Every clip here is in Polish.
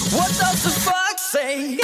What does the fox say?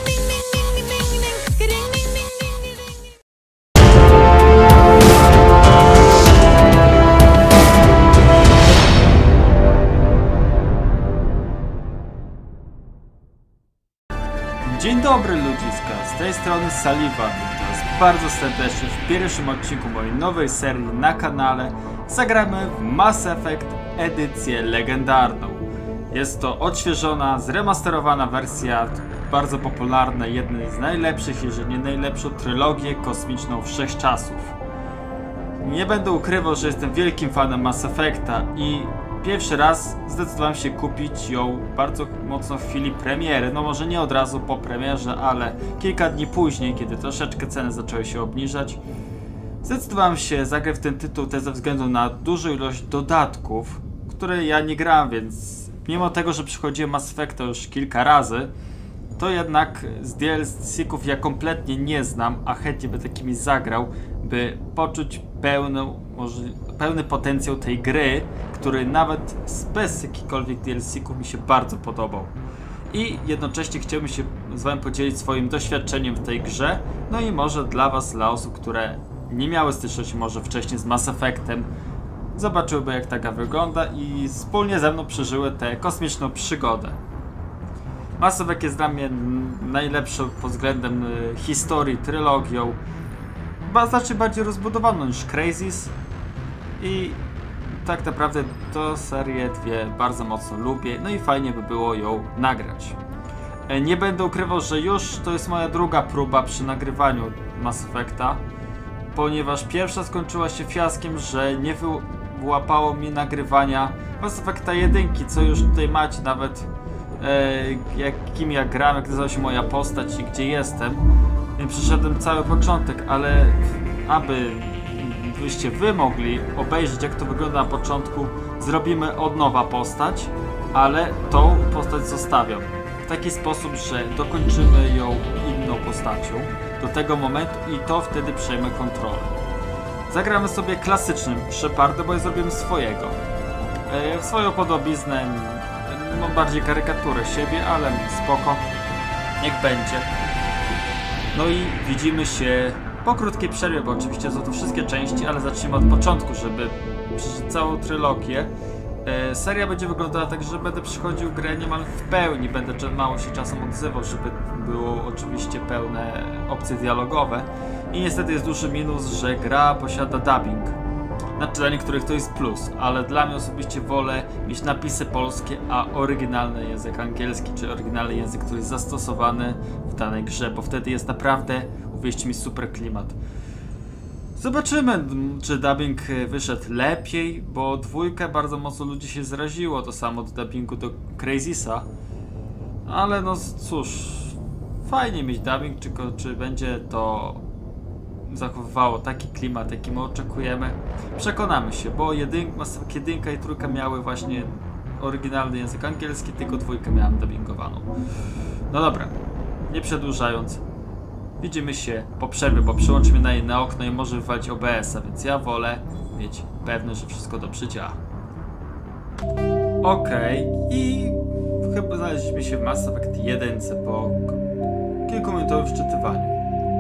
Dzień dobry ludziska, z tej strony Sullivan. To jest bardzo serdecznie w pierwszym odcinku mojej nowej serii na kanale. Zagramy w Mass Effect edycję legendarną. Jest to odświeżona, zremasterowana wersja bardzo popularnej, jednej z najlepszych, jeżeli nie najlepszą trylogię kosmiczną wszechczasów. Nie będę ukrywał, że jestem wielkim fanem Mass Effecta i pierwszy raz zdecydowałem się kupić ją bardzo mocno w chwili premiery. No może nie od razu po premierze, ale kilka dni później, kiedy troszeczkę ceny zaczęły się obniżać. Zdecydowałem się zagrać w ten tytuł też ze względu na dużą ilość dodatków, które ja nie grałem, więc mimo tego, że przychodziłem Mass Effecta już kilka razy, to jednak z DLC-ków ja kompletnie nie znam, a chętnie by takimi zagrał, by poczuć pełny potencjał tej gry, który nawet bez jakichkolwiek DLC-ków mi się bardzo podobał. I jednocześnie chciałbym się z wami podzielić swoim doświadczeniem w tej grze, no i może dla was, dla osób, które nie miały styczności może wcześniej z Mass Effectem, zobaczyłyby jak ta gra wygląda i wspólnie ze mną przeżyły tę kosmiczną przygodę. Mass Effect jest dla mnie najlepszą pod względem historii, trylogią, znacznie bardziej rozbudowaną niż Crysis i tak naprawdę to serię dwie bardzo mocno lubię, no i fajnie by było ją nagrać. Nie będę ukrywał, że już to jest moja druga próba przy nagrywaniu Mass Effecta, ponieważ pierwsza skończyła się fiaskiem, że nie wyłapało mi nagrywania Mass Effecta 1, co już tutaj macie nawet kim ja gram, jak nazywa się moja postać i gdzie jestem. Więc przeszedłem cały początek, ale abyście wy mogli obejrzeć jak to wygląda na początku, zrobimy od nowa postać, ale tą postać zostawiam w taki sposób, że dokończymy ją inną postacią do tego momentu i to wtedy przejmę kontrolę. Zagramy sobie klasycznym Shepardem, bo ja zrobimy swojego. Swoją podobiznę, mam bardziej karykaturę siebie, ale spoko, niech będzie. No i widzimy się po krótkiej przerwie, bo oczywiście są to wszystkie części, ale zacznijmy od początku, żeby przeżyć całą trylogię. Seria będzie wyglądała tak, że będę przychodził grę niemal w pełni, będę mało się czasem odzywał, żeby było oczywiście pełne opcje dialogowe. I niestety jest duży minus, że gra posiada dubbing. Znaczy dla niektórych to jest plus, ale dla mnie osobiście wolę mieć napisy polskie, a oryginalny język angielski, czy oryginalny język, który jest zastosowany w danej grze, bo wtedy jest naprawdę, uwierzcie mi, super klimat. Zobaczymy, czy dubbing wyszedł lepiej, bo dwójkę bardzo mocno ludzi się zraziło, to samo do dubbingu do Crysisa. Ale no cóż, fajnie mieć dubbing, tylko czy będzie to zachowywało taki klimat, jaki my oczekujemy, przekonamy się, bo Mass Effect 1 i 3 miały właśnie oryginalny język angielski, tylko dwójkę miałem dubbingowaną. No dobra, nie przedłużając, widzimy się po przerwie, bo przełączy mnie na inne okno i może wywalić OBS-a, więc ja wolę mieć pewność, że wszystko dobrze działa. Okej, i chyba znaleźliśmy się w Mass Effect 1 po kilkuminutowym wczytywaniu.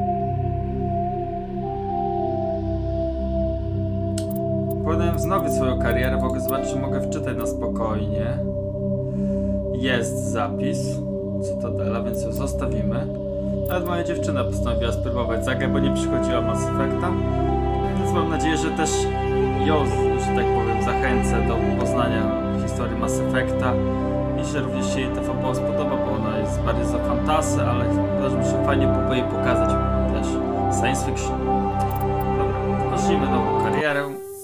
Powinienem wznowić swoją karierę, w ogóle zobaczyć, czy mogę wczytać na spokojnie. Jest zapis Cytadela, więc ją zostawimy. Nawet moja dziewczyna postanowiła spróbować zagrać, bo nie przychodziła Mass Effecta. Więc mam nadzieję, że też ją, że tak powiem, zachęcę do poznania historii Mass Effecta i że również się jej ta fabuła spodoba, bo ona jest bardziej za fantasy, ale uważam, że fajnie byłoby jej pokazać też science fiction. Dobra, zacznijmy nową karierę.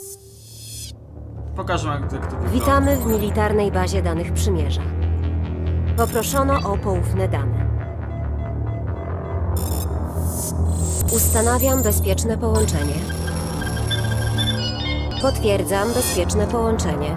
Pokażę jak to wygląda. Witamy w militarnej bazie danych Przymierza. Poproszono o poufne dane. Ustanawiam bezpieczne połączenie. Potwierdzam bezpieczne połączenie.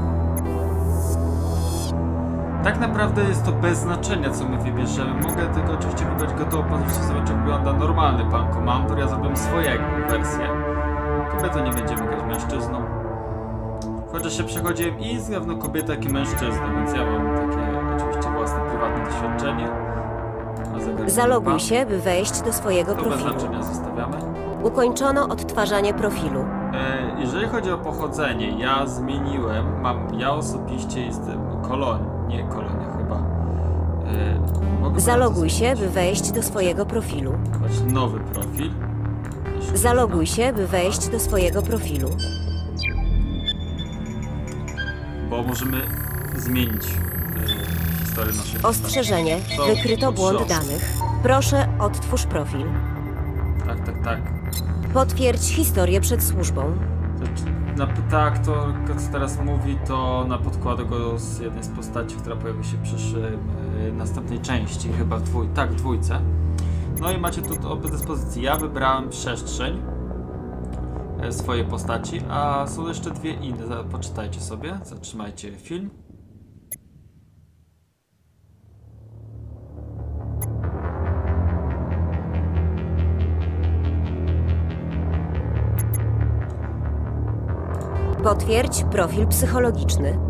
Tak naprawdę jest to bez znaczenia, co my wybierzemy. Mogę tylko oczywiście wybrać gotową pozycję, zobaczyć jak wygląda normalny pan komandor. Ja zrobię swojego wersję. Kobietą nie będziemy grać mężczyzną. Chociaż się przechodziłem i zarówno kobieta, jak i mężczyzna, więc ja mam takie oczywiście własne prywatne doświadczenie. Zaloguj się, by wejść do swojego to bez profilu. znaczenia zostawiamy. Ukończono odtwarzanie profilu. Jeżeli chodzi o pochodzenie, ja zmieniłem, ja osobiście jestem kolonia chyba. Mogę Zaloguj się, by wejść do swojego profilu. nowy profil. Zaloguj się, by wejść do swojego profilu. Bo możemy zmienić historię naszej postaci. Ostrzeżenie. To Wykryto błąd potrząs. danych. Proszę, odtwórz profil. Tak. Potwierdź historię przed służbą. Tak, to co teraz mówi, to na podkładę go z jednej z postaci, która pojawi się przy następnej części, chyba w dwójce. No i macie tu do dyspozycji. Ja wybrałem przestrzeń swojej postaci, a są jeszcze dwie inne. Poczytajcie sobie, zatrzymajcie film. Potwierdź profil psychologiczny.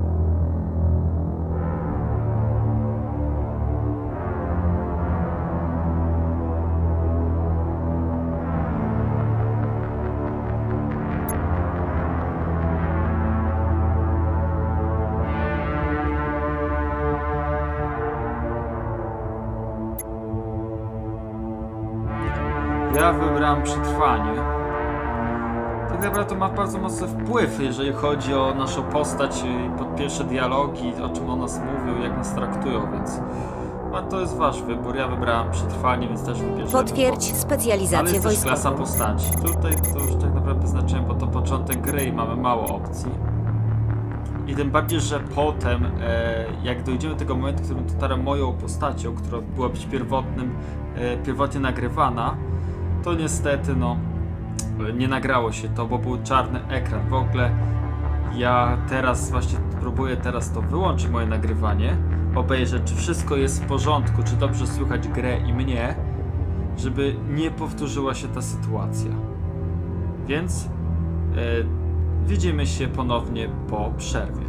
Ja wybrałem przetrwanie. Tak naprawdę to ma bardzo mocny wpływ, jeżeli chodzi o naszą postać i pod pierwsze dialogi, o czym o nas mówią, jak nas traktują, więc to jest wasz wybór. Ja wybrałem przetrwanie, więc też wybierzemy. Potwierdź Ale specjalizację jest też klasa wojskową. postaci. Tutaj to już tak naprawdę znaczyłem, bo to początek gry i mamy mało opcji. I tym bardziej, że potem, jak dojdziemy do tego momentu, w którym dotarłem moją postacią, która była być pierwotnie nagrywana, to niestety, nie nagrało się to, bo był czarny ekran. W ogóle ja teraz właśnie próbuję to wyłączyć moje nagrywanie, obejrzeć, czy wszystko jest w porządku, czy dobrze słychać grę i mnie, żeby nie powtórzyła się ta sytuacja. Więc widzimy się ponownie po przerwie.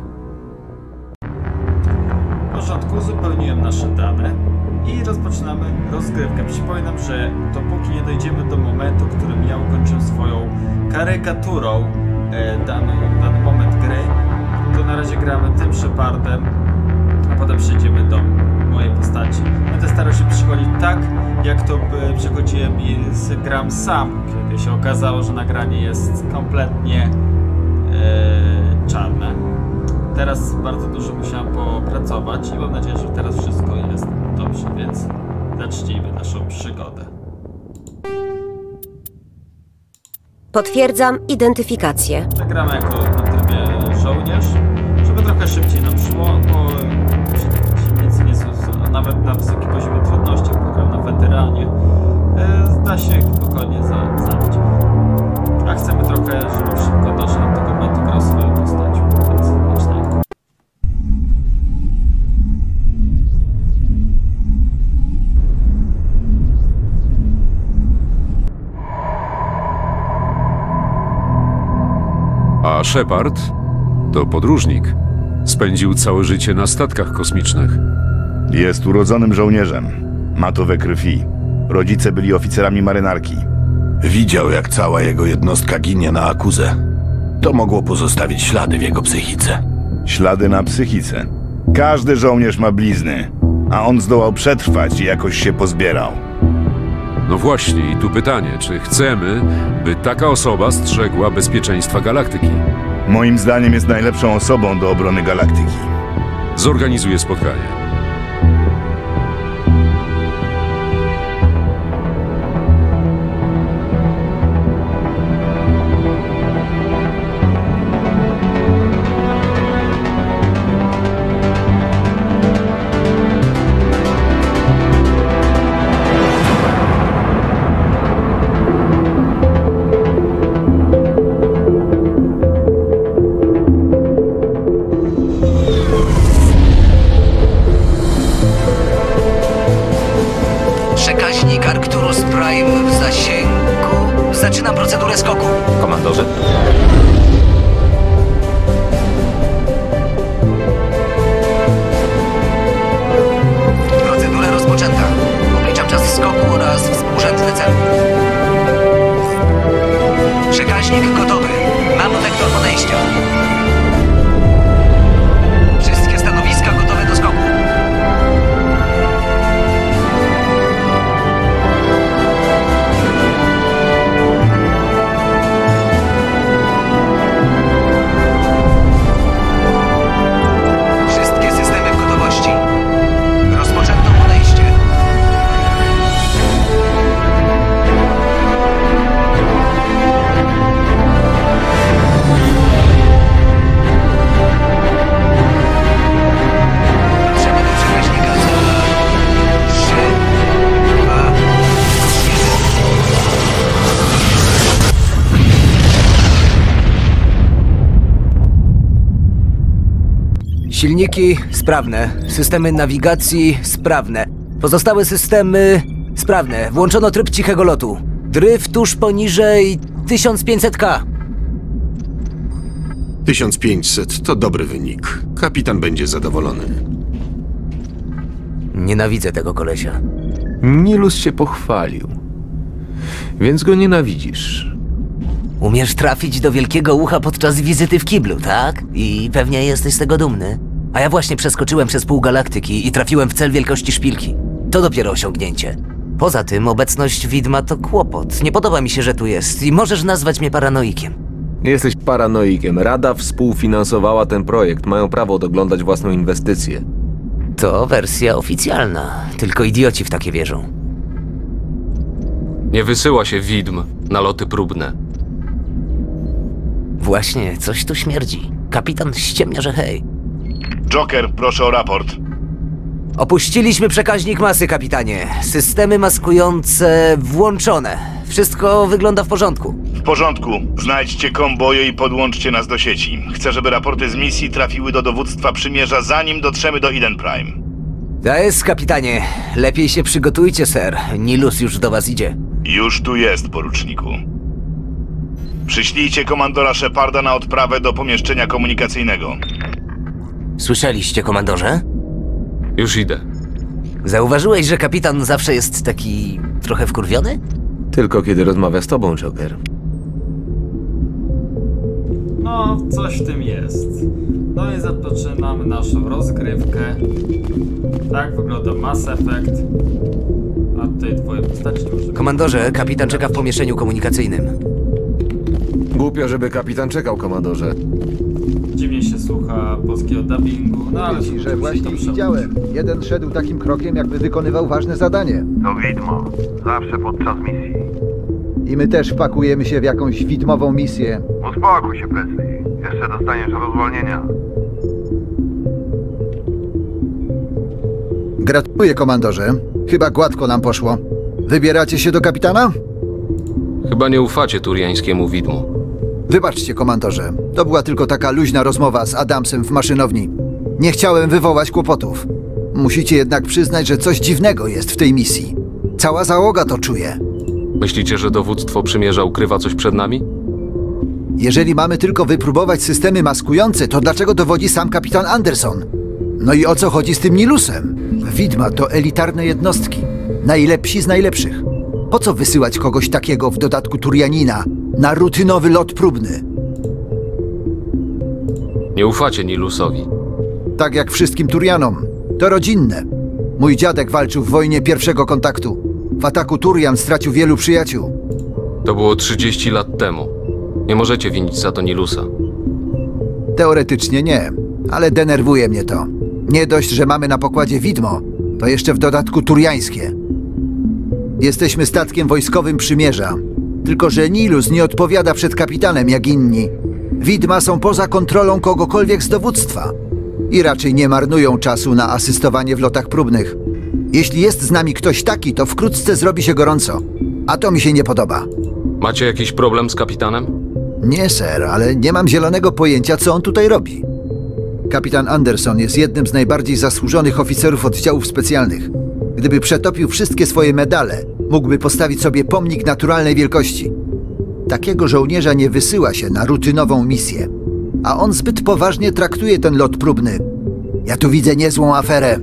W porządku, uzupełniłem nasze dane i rozpoczynamy rozgrywkę. Przypominam, że dopóki nie dojdziemy do momentu, w którym ja ukończę swoją karykaturą dany moment gry, to na razie gramy tym Shepardem, a potem przejdziemy do mojej postaci. Będę starał się przychodzić tak, jak to przechodziłem i gram sam, kiedy się okazało, że nagranie jest kompletnie czarne. Teraz bardzo dużo musiałem popracować i mam nadzieję, że teraz wszystko jest dobrze, więc zacznijmy naszą przygodę. Potwierdzam identyfikację. Zagramy jako na trybie żołnierz, żeby trochę szybciej nam szło, bo przeciwnicy nie są nawet na wysokim poziomie trudności, jak pograł na weteranie, da się ich spokojnie zabić. A chcemy trochę, żeby szybko doszedł do tego momentu grał swoją postacią, więc zaczynajmy. A Shepard to podróżnik. Spędził całe życie na statkach kosmicznych. Jest urodzonym żołnierzem. Ma to we krwi. Rodzice byli oficerami marynarki. Widział, jak cała jego jednostka ginie na Akuzę. To mogło pozostawić ślady w jego psychice. Ślady na psychice. Każdy żołnierz ma blizny, a on zdołał przetrwać i jakoś się pozbierał. No właśnie, i tu pytanie, czy chcemy, by taka osoba strzegła bezpieczeństwa galaktyki? Moim zdaniem jest najlepszą osobą do obrony galaktyki. Zorganizuję spotkanie. Przekaźnik Arcturus Prime w zasięgu. Zaczynam procedurę skoku. Komandorze? Silniki sprawne, systemy nawigacji sprawne. Pozostałe systemy sprawne. Włączono tryb cichego lotu. Dryf tuż poniżej 1500K. 1500 to dobry wynik. Kapitan będzie zadowolony. Nienawidzę tego kolesia. Nilus się pochwalił. Więc go nienawidzisz. Umiesz trafić do wielkiego ucha podczas wizyty w kiblu, tak? I pewnie jesteś z tego dumny. A ja właśnie przeskoczyłem przez pół galaktyki i trafiłem w cel wielkości szpilki. To dopiero osiągnięcie. Poza tym obecność widma to kłopot. Nie podoba mi się, że tu jest i możesz nazwać mnie paranoikiem. Jesteś paranoikiem. Rada współfinansowała ten projekt. Mają prawo doglądać własną inwestycję. To wersja oficjalna. Tylko idioci w takie wierzą. Nie wysyła się widm na loty próbne. Właśnie, coś tu śmierdzi. Kapitan ściemnia, że hej. Joker, proszę o raport. Opuściliśmy przekaźnik masy, kapitanie. Systemy maskujące włączone. Wszystko wygląda w porządku. W porządku. Znajdźcie komboje i podłączcie nas do sieci. Chcę, żeby raporty z misji trafiły do dowództwa przymierza, zanim dotrzemy do Eden Prime. To jest, kapitanie. Lepiej się przygotujcie, ser. Nilus już do was idzie. Już tu jest, poruczniku. Przyślijcie komandora Sheparda na odprawę do pomieszczenia komunikacyjnego. Słyszeliście, komandorze? Już idę. Zauważyłeś, że kapitan zawsze jest taki trochę wkurwiony? Tylko kiedy rozmawia z tobą, Joker. No, coś w tym jest. No i zaczynamy naszą rozgrywkę. Tak wygląda Mass Effect. A tutaj dwoje postaci. Komandorze, kapitan czeka w pomieszczeniu komunikacyjnym. Głupio, żeby kapitan czekał, komandorze. Dziwnie się słucha polskiego dubbingu, no ale... Mówię ci, że właśnie ich widziałem. Jeden szedł takim krokiem, jakby wykonywał ważne zadanie. To widmo. Zawsze podczas misji. I my też wpakujemy się w jakąś widmową misję. Uspokój się, Presley. Jeszcze dostaniesz rozwolnienia. Gratuluję, komandorze. Chyba gładko nam poszło. Wybieracie się do kapitana? Chyba nie ufacie turiańskiemu widmu. Wybaczcie, komandorze. To była tylko taka luźna rozmowa z Adamsem w maszynowni. Nie chciałem wywołać kłopotów. Musicie jednak przyznać, że coś dziwnego jest w tej misji. Cała załoga to czuje. Myślicie, że dowództwo przymierza ukrywa coś przed nami? Jeżeli mamy tylko wypróbować systemy maskujące, to dlaczego dowodzi sam kapitan Anderson? No i o co chodzi z tym Nilusem? Widma to elitarne jednostki. Najlepsi z najlepszych. Po co wysyłać kogoś takiego, w dodatku Turianina, na rutynowy lot próbny? Nie ufacie Nilusowi. Tak jak wszystkim Turianom. To rodzinne. Mój dziadek walczył w wojnie pierwszego kontaktu. W ataku Turian stracił wielu przyjaciół. To było 30 lat temu. Nie możecie winić za to Nilusa. Teoretycznie nie, ale denerwuje mnie to. Nie dość, że mamy na pokładzie widmo, to jeszcze w dodatku turiańskie. Jesteśmy statkiem wojskowym przymierza. Tylko że Nilus nie odpowiada przed kapitanem jak inni. Widma są poza kontrolą kogokolwiek z dowództwa. I raczej nie marnują czasu na asystowanie w lotach próbnych. Jeśli jest z nami ktoś taki, to wkrótce zrobi się gorąco. A to mi się nie podoba. Macie jakiś problem z kapitanem? Nie, ser, ale nie mam zielonego pojęcia, co on tutaj robi. Kapitan Anderson jest jednym z najbardziej zasłużonych oficerów oddziałów specjalnych. Gdyby przetopił wszystkie swoje medale, mógłby postawić sobie pomnik naturalnej wielkości. Takiego żołnierza nie wysyła się na rutynową misję. A on zbyt poważnie traktuje ten lot próbny. Ja tu widzę niezłą aferę.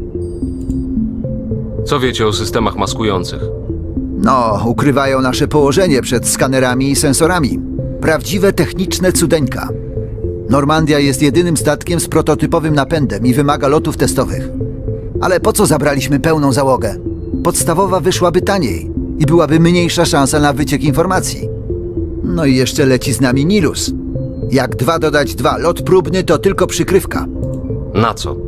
Co wiecie o systemach maskujących? No, ukrywają nasze położenie przed skanerami i sensorami. Prawdziwe techniczne cudeńka. Normandia jest jedynym statkiem z prototypowym napędem i wymaga lotów testowych. Ale po co zabraliśmy pełną załogę? Podstawowa wyszłaby taniej i byłaby mniejsza szansa na wyciek informacji. No i jeszcze leci z nami Nilus. Jak 2 dodać 2, lot próbny to tylko przykrywka. Na co?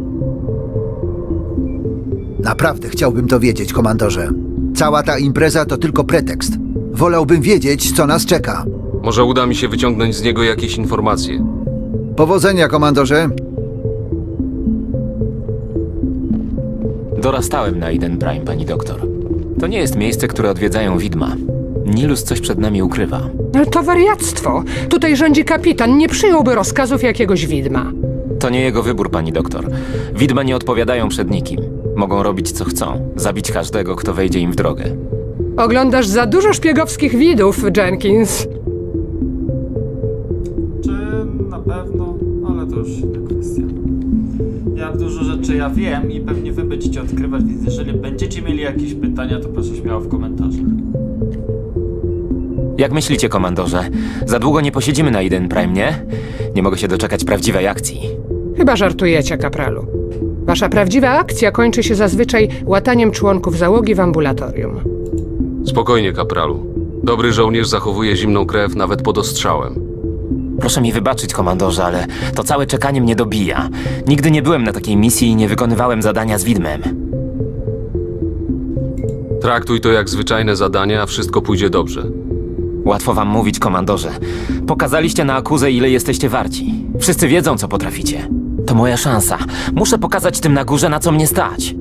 Naprawdę chciałbym to wiedzieć, komandorze. Cała ta impreza to tylko pretekst. Wolałbym wiedzieć, co nas czeka. Może uda mi się wyciągnąć z niego jakieś informacje. Powodzenia, komandorze. Dorastałem na Eden Prime, pani doktor. To nie jest miejsce, które odwiedzają widma. Nilus coś przed nami ukrywa. To wariactwo. Tutaj rządzi kapitan, nie przyjąłby rozkazów jakiegoś widma. To nie jego wybór, pani doktor. Widma nie odpowiadają przed nikim. Mogą robić co chcą. Zabić każdego, kto wejdzie im w drogę. Oglądasz za dużo szpiegowskich widów, Jenkins. Czy na pewno? Ale to już inna kwestia. Ja dużo rzeczy wiem i pewnie wy będziecie odkrywać, więc jeżeli będziecie mieli jakieś pytania, to proszę śmiało w komentarzach. Jak myślicie, komandorze? Za długo nie posiedzimy na Eden Prime, nie? Nie mogę się doczekać prawdziwej akcji. Chyba żartujecie, kapralu. Wasza prawdziwa akcja kończy się zazwyczaj łataniem członków załogi w ambulatorium. Spokojnie, kapralu. Dobry żołnierz zachowuje zimną krew nawet pod ostrzałem. Proszę mi wybaczyć, komandorze, ale to całe czekanie mnie dobija. Nigdy nie byłem na takiej misji i nie wykonywałem zadania z widmem. Traktuj to jak zwyczajne zadanie, a wszystko pójdzie dobrze. Łatwo wam mówić, komandorze. Pokazaliście na Akuzę, ile jesteście warci. Wszyscy wiedzą, co potraficie. To moja szansa. Muszę pokazać tym na górze, na co mnie stać.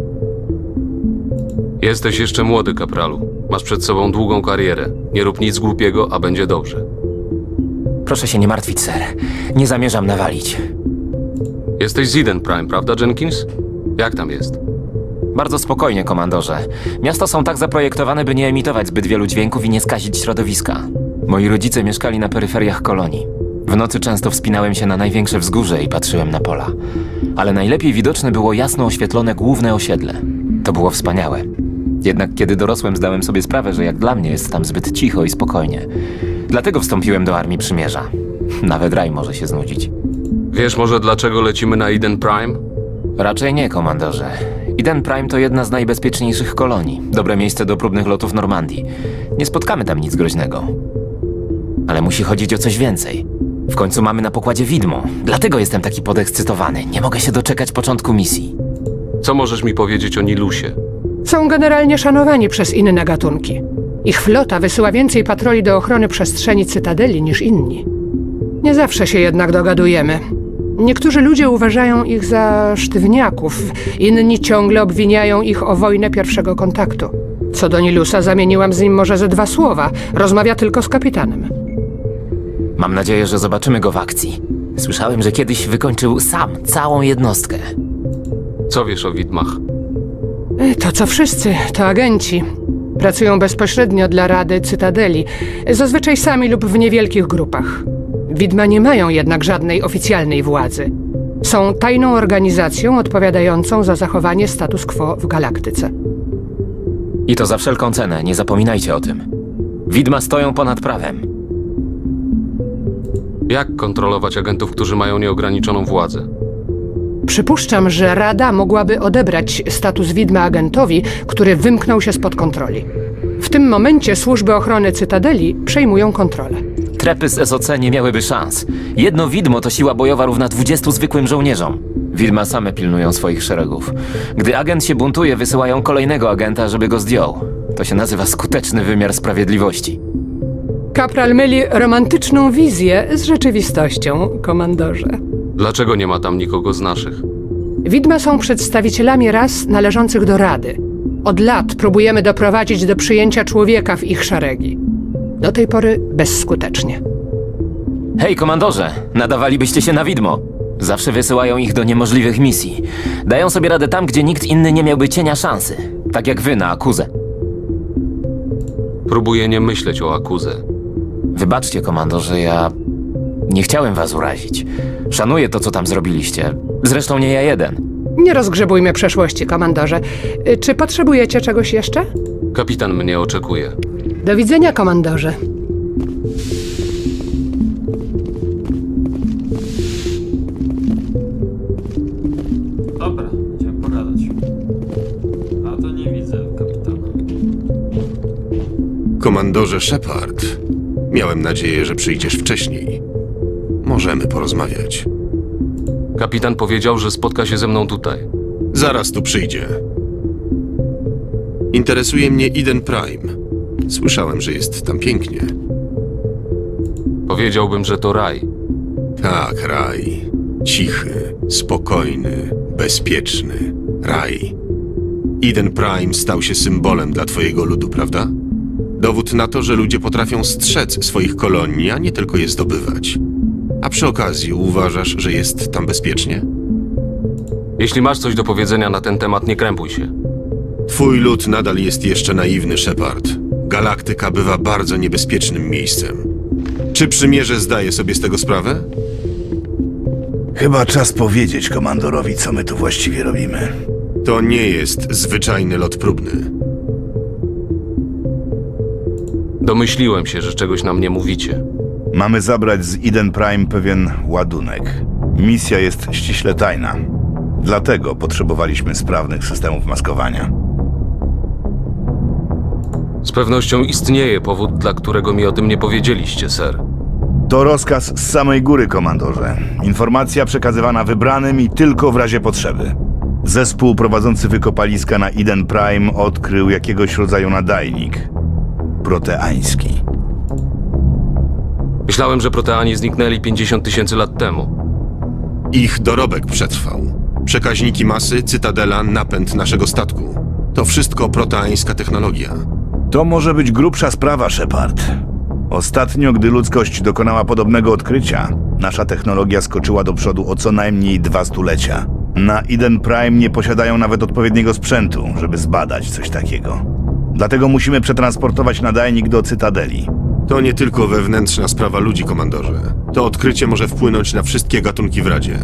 Jesteś jeszcze młody, kapralu. Masz przed sobą długą karierę. Nie rób nic głupiego, a będzie dobrze. Proszę się nie martwić, sir. Nie zamierzam nawalić. Jesteś z Eden Prime, prawda, Jenkins? Jak tam jest? Bardzo spokojnie, komandorze. Miasta są tak zaprojektowane, by nie emitować zbyt wielu dźwięków i nie skazić środowiska. Moi rodzice mieszkali na peryferiach kolonii. W nocy często wspinałem się na największe wzgórze i patrzyłem na pola. Ale najlepiej widoczne było jasno oświetlone główne osiedle. To było wspaniałe. Jednak kiedy dorosłem, zdałem sobie sprawę, że jak dla mnie jest tam zbyt cicho i spokojnie. Dlatego wstąpiłem do Armii Przymierza. Nawet Raj może się znudzić. Wiesz może, dlaczego lecimy na Eden Prime? Raczej nie, komandorze. Eden Prime to jedna z najbezpieczniejszych kolonii. Dobre miejsce do próbnych lotów Normandii. Nie spotkamy tam nic groźnego. Ale musi chodzić o coś więcej. W końcu mamy na pokładzie widmo. Dlatego jestem taki podekscytowany. Nie mogę się doczekać początku misji. Co możesz mi powiedzieć o Nilusie? Są generalnie szanowani przez inne gatunki. Ich flota wysyła więcej patroli do ochrony przestrzeni Cytadeli niż inni. Nie zawsze się jednak dogadujemy. Niektórzy ludzie uważają ich za sztywniaków, inni ciągle obwiniają ich o wojnę pierwszego kontaktu. Co do Nilusa, zamieniłam z nim może ze 2 słowa. Rozmawia tylko z kapitanem. Mam nadzieję, że zobaczymy go w akcji. Słyszałem, że kiedyś wykończył sam całą jednostkę. Co wiesz o widmach? To co wszyscy, to agenci. Pracują bezpośrednio dla Rady Cytadeli, zazwyczaj sami lub w niewielkich grupach. Widma nie mają jednak żadnej oficjalnej władzy. Są tajną organizacją odpowiadającą za zachowanie status quo w galaktyce. I to za wszelką cenę, nie zapominajcie o tym. Widma stoją ponad prawem. Jak kontrolować agentów, którzy mają nieograniczoną władzę? Przypuszczam, że Rada mogłaby odebrać status widma agentowi, który wymknął się spod kontroli. W tym momencie służby ochrony Cytadeli przejmują kontrolę. Trepy z SOC nie miałyby szans. Jedno widmo to siła bojowa równa 20 zwykłym żołnierzom. Widma same pilnują swoich szeregów. Gdy agent się buntuje, wysyłają kolejnego agenta, żeby go zdjął. To się nazywa skuteczny wymiar sprawiedliwości. Kapral myli romantyczną wizję z rzeczywistością, komandorze. Dlaczego nie ma tam nikogo z naszych? Widma są przedstawicielami ras należących do Rady. Od lat próbujemy doprowadzić do przyjęcia człowieka w ich szeregi. Do tej pory bezskutecznie. Hej, komandorze! Nadawalibyście się na widmo. Zawsze wysyłają ich do niemożliwych misji. Dają sobie radę tam, gdzie nikt inny nie miałby cienia szansy. Tak jak wy na Akuzę. Próbuję nie myśleć o Akuze. Wybaczcie, komandorze, ja nie chciałem was urazić. Szanuję to, co tam zrobiliście. Zresztą nie ja jeden. Nie rozgrzebujmy przeszłości, komandorze. Czy potrzebujecie czegoś jeszcze? Kapitan mnie oczekuje. Do widzenia, komandorze. Dobra, będziemy pogadać. A to nie widzę kapitana. Komandorze Shepard, miałem nadzieję, że przyjdziesz wcześniej. Możemy porozmawiać. Kapitan powiedział, że spotka się ze mną tutaj. Zaraz tu przyjdzie. Interesuje mnie Eden Prime. Słyszałem, że jest tam pięknie. Powiedziałbym, że to raj. Tak, raj. Cichy, spokojny, bezpieczny. Raj. Eden Prime stał się symbolem dla twojego ludu, prawda? Dowód na to, że ludzie potrafią strzec swoich kolonii, a nie tylko je zdobywać. A przy okazji uważasz, że jest tam bezpiecznie? Jeśli masz coś do powiedzenia na ten temat, nie krępuj się. Twój lud nadal jest jeszcze naiwny, Shepard. Galaktyka bywa bardzo niebezpiecznym miejscem. Czy przymierze zdaje sobie z tego sprawę? Chyba czas powiedzieć komandorowi, co my tu właściwie robimy. To nie jest zwyczajny lot próbny. Domyśliłem się, że czegoś nam nie mówicie. Mamy zabrać z Eden Prime pewien ładunek. Misja jest ściśle tajna. Dlatego potrzebowaliśmy sprawnych systemów maskowania. Z pewnością istnieje powód, dla którego mi o tym nie powiedzieliście, ser. To rozkaz z samej góry, komandorze. Informacja przekazywana wybranym i tylko w razie potrzeby. Zespół prowadzący wykopaliska na Eden Prime odkrył jakiegoś rodzaju nadajnik. Proteański. Myślałem, że proteani zniknęli 50 000 lat temu. Ich dorobek przetrwał. Przekaźniki masy, cytadela, napęd naszego statku. To wszystko proteańska technologia. To może być grubsza sprawa, Shepard. Ostatnio, gdy ludzkość dokonała podobnego odkrycia, nasza technologia skoczyła do przodu o co najmniej 2 stulecia. Na Eden Prime nie posiadają nawet odpowiedniego sprzętu, żeby zbadać coś takiego. Dlatego musimy przetransportować nadajnik do cytadeli. To nie tylko wewnętrzna sprawa ludzi, komandorze. To odkrycie może wpłynąć na wszystkie gatunki w Radzie.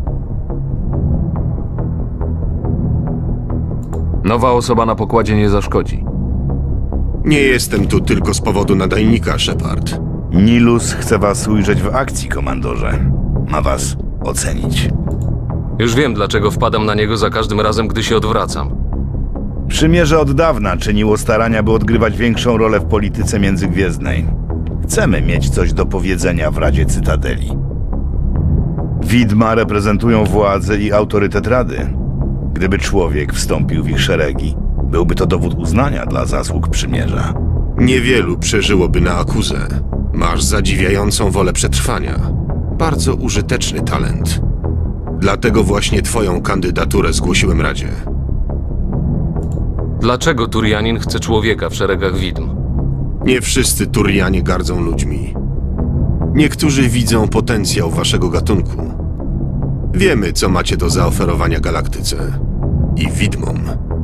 Nowa osoba na pokładzie nie zaszkodzi. Nie jestem tu tylko z powodu nadajnika, Shepard. Nilus chce was ujrzeć w akcji, komandorze. Ma was ocenić. Już wiem, dlaczego wpadam na niego za każdym razem, gdy się odwracam. Przymierze od dawna czyniło starania, by odgrywać większą rolę w polityce międzygwiezdnej. Chcemy mieć coś do powiedzenia w Radzie Cytadeli. Widma reprezentują władzę i autorytet Rady. Gdyby człowiek wstąpił w ich szeregi, byłby to dowód uznania dla zasług przymierza. Niewielu przeżyłoby na Akuzę. Masz zadziwiającą wolę przetrwania. Bardzo użyteczny talent. Dlatego właśnie twoją kandydaturę zgłosiłem Radzie. Dlaczego Turianin chce człowieka w szeregach widm? Nie wszyscy Turianie gardzą ludźmi. Niektórzy widzą potencjał waszego gatunku. Wiemy, co macie do zaoferowania galaktyce i widmom.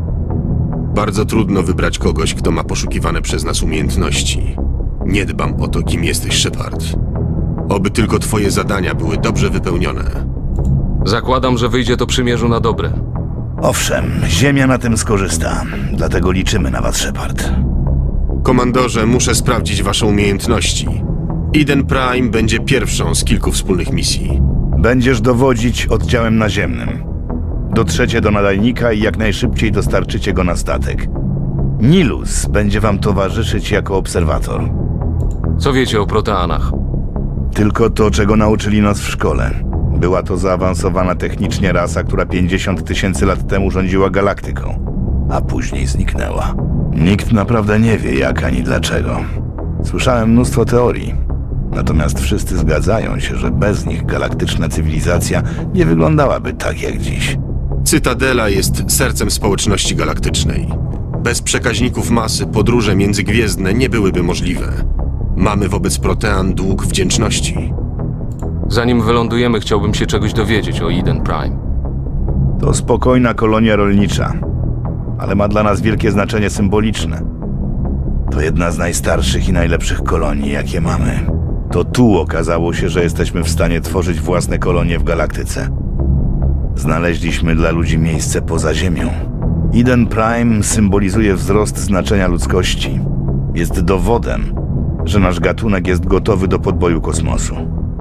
Bardzo trudno wybrać kogoś, kto ma poszukiwane przez nas umiejętności. Nie dbam o to, kim jesteś, Shepard. Oby tylko twoje zadania były dobrze wypełnione. Zakładam, że wyjdzie to przymierzu na dobre. Owszem, Ziemia na tym skorzysta. Dlatego liczymy na was, Shepard. Komandorze, muszę sprawdzić wasze umiejętności. Eden Prime będzie pierwszą z kilku wspólnych misji. Będziesz dowodzić oddziałem naziemnym. Dotrzecie do nadajnika i jak najszybciej dostarczycie go na statek. Nilus będzie wam towarzyszyć jako obserwator. Co wiecie o proteanach? Tylko to, czego nauczyli nas w szkole. Była to zaawansowana technicznie rasa, która 50 000 lat temu rządziła galaktyką, a później zniknęła. Nikt naprawdę nie wie, jak ani dlaczego. Słyszałem mnóstwo teorii, natomiast wszyscy zgadzają się, że bez nich galaktyczna cywilizacja nie wyglądałaby tak jak dziś. Cytadela jest sercem społeczności galaktycznej. Bez przekaźników masy podróże międzygwiezdne nie byłyby możliwe. Mamy wobec Protean dług wdzięczności. Zanim wylądujemy, chciałbym się czegoś dowiedzieć o Eden Prime. To spokojna kolonia rolnicza, ale ma dla nas wielkie znaczenie symboliczne. To jedna z najstarszych i najlepszych kolonii, jakie mamy. To tu okazało się, że jesteśmy w stanie tworzyć własne kolonie w galaktyce. Znaleźliśmy dla ludzi miejsce poza Ziemią. Eden Prime symbolizuje wzrost znaczenia ludzkości. Jest dowodem, że nasz gatunek jest gotowy do podboju kosmosu.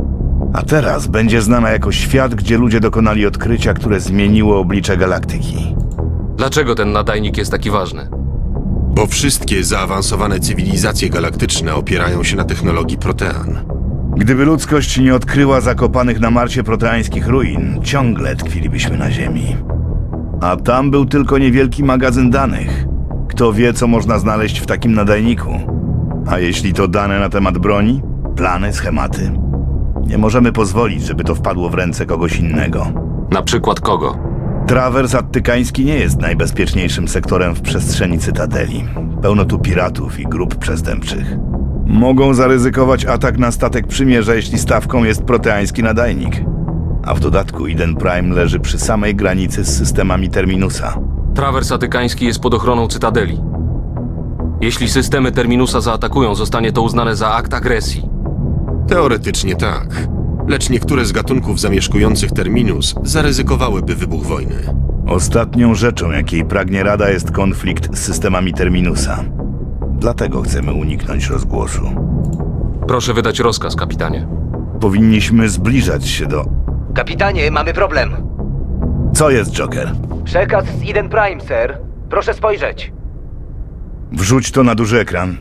A teraz będzie znana jako świat, gdzie ludzie dokonali odkrycia, które zmieniło oblicze galaktyki. Dlaczego ten nadajnik jest taki ważny? Bo wszystkie zaawansowane cywilizacje galaktyczne opierają się na technologii Protean. Gdyby ludzkość nie odkryła zakopanych na Marsie proteańskich ruin, ciągle tkwilibyśmy na Ziemi. A tam był tylko niewielki magazyn danych. Kto wie, co można znaleźć w takim nadajniku? A jeśli to dane na temat broni, plany, schematy? Nie możemy pozwolić, żeby to wpadło w ręce kogoś innego. Na przykład kogo? Trawers attykański nie jest najbezpieczniejszym sektorem w przestrzeni Cytadeli. Pełno tu piratów i grup przestępczych. Mogą zaryzykować atak na statek przymierza, jeśli stawką jest proteański nadajnik. A w dodatku Eden Prime leży przy samej granicy z systemami Terminusa. Trawers atykański jest pod ochroną Cytadeli. Jeśli systemy Terminusa zaatakują, zostanie to uznane za akt agresji. Teoretycznie tak. Lecz niektóre z gatunków zamieszkujących Terminus zaryzykowałyby wybuch wojny. Ostatnią rzeczą, jakiej pragnie Rada, jest konflikt z systemami Terminusa. Dlatego chcemy uniknąć rozgłosu. Proszę wydać rozkaz, kapitanie. Powinniśmy zbliżać się do... Kapitanie, mamy problem. Co jest, Joker? Przekaz z Eden Prime, sir. Proszę spojrzeć. Wrzuć to na duży ekran.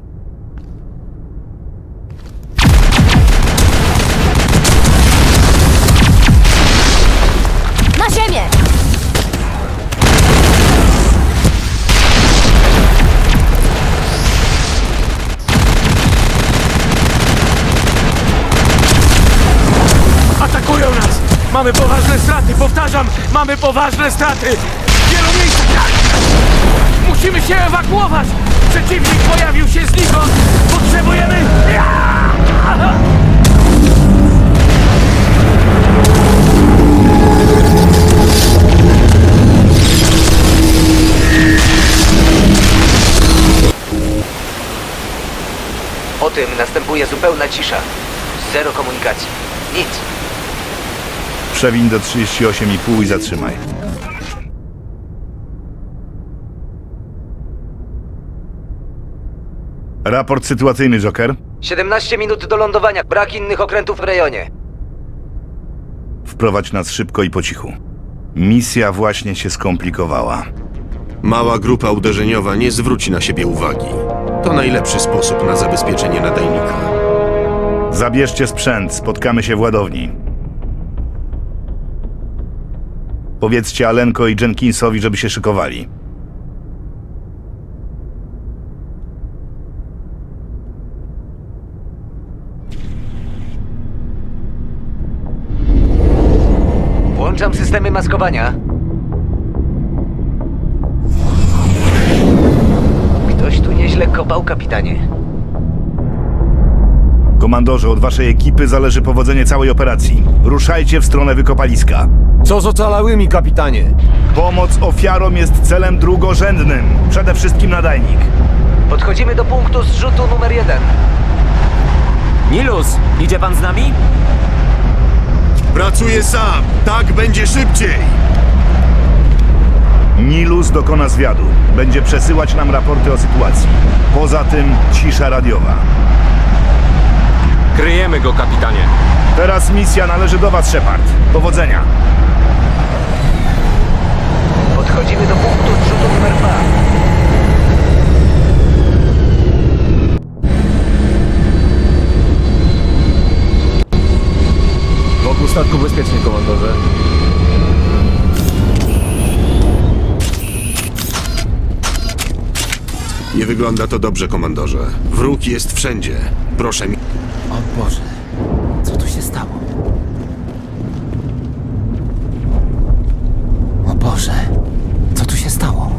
Na ziemię! Atakują nas! Mamy poważne straty, powtarzam, mamy poważne straty! W wielu miejscach! Musimy się ewakuować! Przeciwnik pojawił się znikąd! Potrzebujemy... Po tym następuje zupełna cisza. Zero komunikacji. Nic. Przewiń do 38,5 i zatrzymaj. Raport sytuacyjny, Joker. 17 minut do lądowania. Brak innych okrętów w rejonie. Wprowadź nas szybko i po cichu. Misja właśnie się skomplikowała. Mała grupa uderzeniowa nie zwróci na siebie uwagi. To najlepszy sposób na zabezpieczenie nadajnika. Zabierzcie sprzęt, spotkamy się w ładowni. Powiedzcie Alenko i Jenkinsowi, żeby się szykowali. Włączam systemy maskowania. Ktoś tu nieźle kopał, kapitanie. Komandorze, od waszej ekipy zależy powodzenie całej operacji. Ruszajcie w stronę wykopaliska. Co z ocalałymi, kapitanie? Pomoc ofiarom jest celem drugorzędnym. Przede wszystkim nadajnik. Podchodzimy do punktu zrzutu numer 1. Nilus, idzie pan z nami? Pracuję sam! Tak będzie szybciej! Nilus dokona zwiadu. Będzie przesyłać nam raporty o sytuacji. Poza tym cisza radiowa. Kryjemy go, kapitanie. Teraz misja należy do was, Shepard. Powodzenia. Podchodzimy do punktu zrzutu numer 2. Wokół statku bezpiecznie, komandorze. Nie wygląda to dobrze, komandorze. Wróg jest wszędzie. Proszę mi... O Boże, co tu się stało? O Boże, co tu się stało?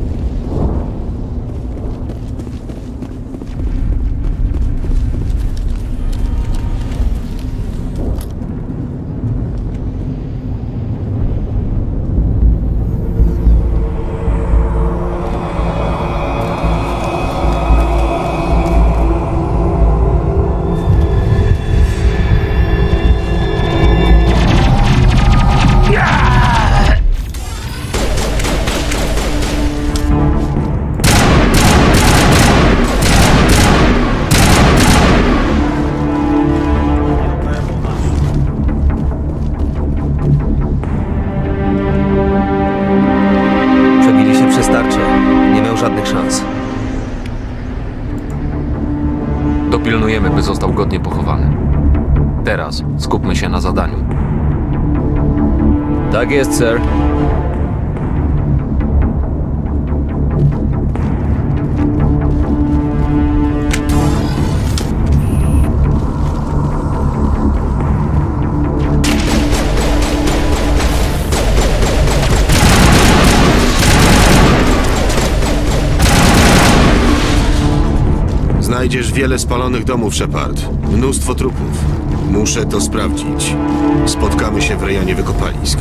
Dopilnujemy, by został godnie pochowany. Teraz skupmy się na zadaniu. Tak jest, sir. Znajdziesz wiele spalonych domów, Shepard. Mnóstwo trupów. Muszę to sprawdzić. Spotkamy się w rejonie wykopalisk.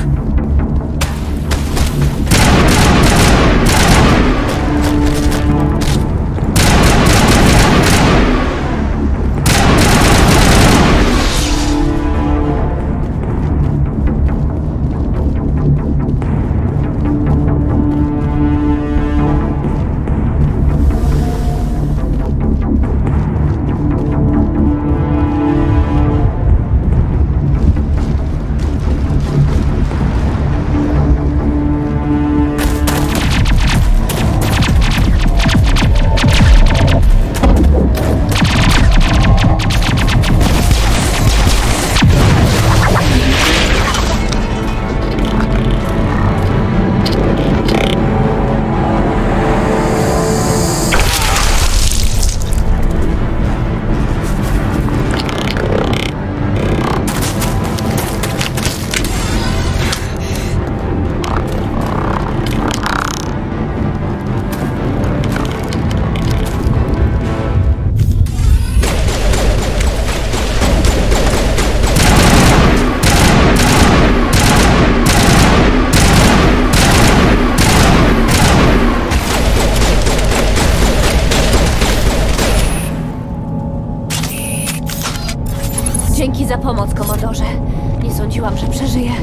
Dzięki za pomoc, komandorze. Nie sądziłam, że przeżyję.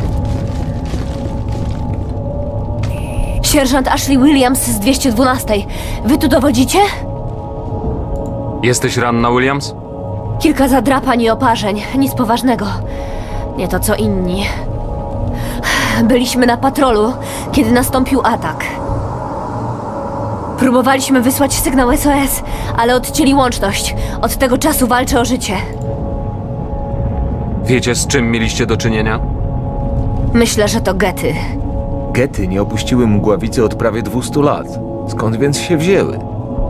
Sierżant Ashley Williams z 212. Wy tu dowodzicie? Jesteś ranna, Williams? Kilka zadrapań i oparzeń. Nic poważnego. Nie to co inni. Byliśmy na patrolu, kiedy nastąpił atak. Próbowaliśmy wysłać sygnał SOS, ale odcięli łączność. Od tego czasu walczę o życie. Wiecie, z czym mieliście do czynienia? Myślę, że to gety. Gety nie opuściły Mgławicy od prawie 200 lat. Skąd więc się wzięły?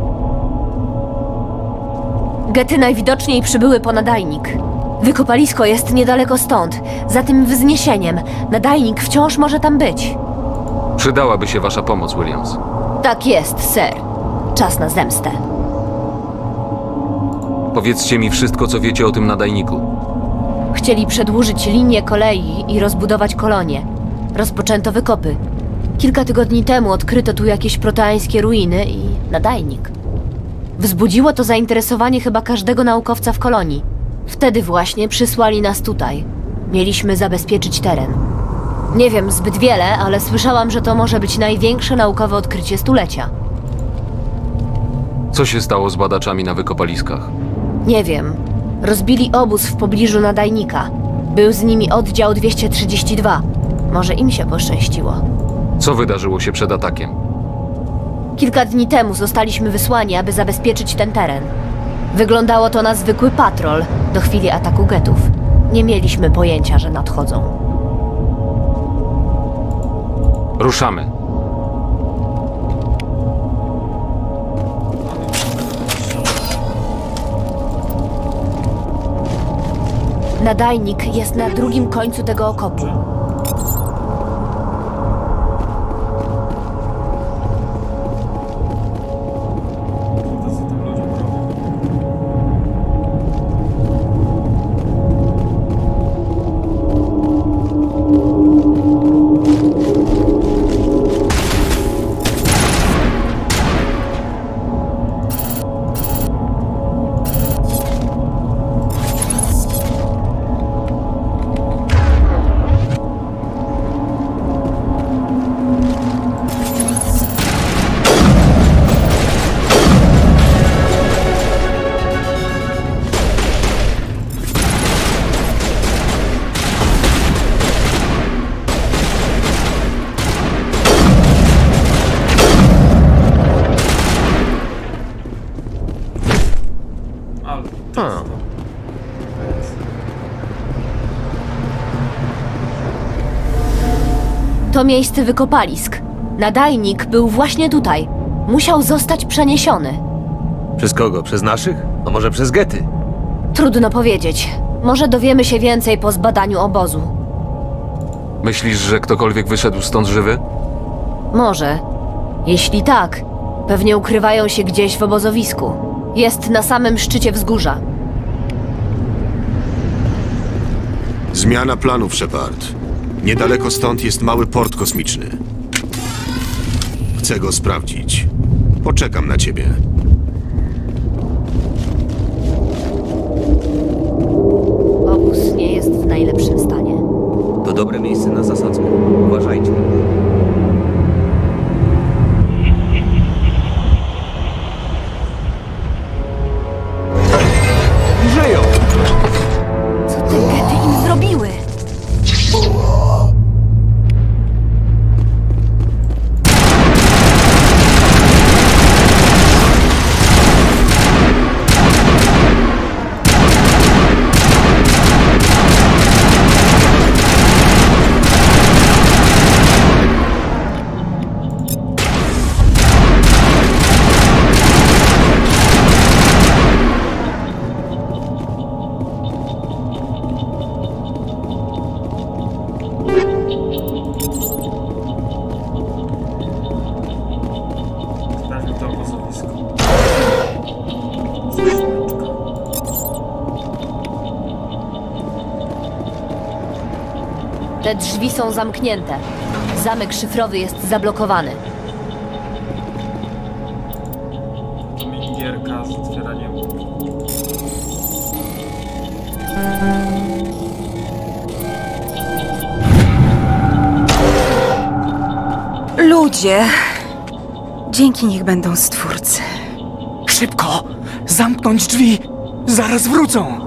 Gety najwidoczniej przybyły po nadajnik. Wykopalisko jest niedaleko stąd, za tym wzniesieniem. Nadajnik wciąż może tam być. Przydałaby się wasza pomoc, Williams. Tak jest, ser. Czas na zemstę. Powiedzcie mi wszystko, co wiecie o tym nadajniku. Chcieli przedłużyć linię kolei i rozbudować kolonię. Rozpoczęto wykopy. Kilka tygodni temu odkryto tu jakieś proteańskie ruiny i nadajnik. Wzbudziło to zainteresowanie chyba każdego naukowca w kolonii. Wtedy właśnie przysłali nas tutaj. Mieliśmy zabezpieczyć teren. Nie wiem zbyt wiele, ale słyszałam, że to może być największe naukowe odkrycie stulecia. Co się stało z badaczami na wykopaliskach? Nie wiem. Rozbili obóz w pobliżu nadajnika. Był z nimi oddział 232. Może im się poszczęściło. Co wydarzyło się przed atakiem? Kilka dni temu zostaliśmy wysłani, aby zabezpieczyć ten teren. Wyglądało to na zwykły patrol do chwili ataku getów. Nie mieliśmy pojęcia, że nadchodzą. Ruszamy. Nadajnik jest na drugim końcu tego okopu. To miejsce wykopalisk. Nadajnik był właśnie tutaj. Musiał zostać przeniesiony. Przez kogo? Przez naszych? A może przez gety? Trudno powiedzieć. Może dowiemy się więcej po zbadaniu obozu. Myślisz, że ktokolwiek wyszedł stąd żywy? Może. Jeśli tak, pewnie ukrywają się gdzieś w obozowisku. Jest na samym szczycie wzgórza. Zmiana planów, Shepard. Niedaleko stąd jest mały port kosmiczny. Chcę go sprawdzić. Poczekam na ciebie. Obóz nie jest w najlepszym stanie. To dobre miejsce na zasadzkę. Uważajcie. Żyją! Co te gety im zrobiły? Te drzwi są zamknięte. Zamek szyfrowy jest zablokowany. Minigierka z otwieraniem. Ludzie. Dzięki nich będą stwórcy. Szybko! Zamknąć drzwi! Zaraz wrócą!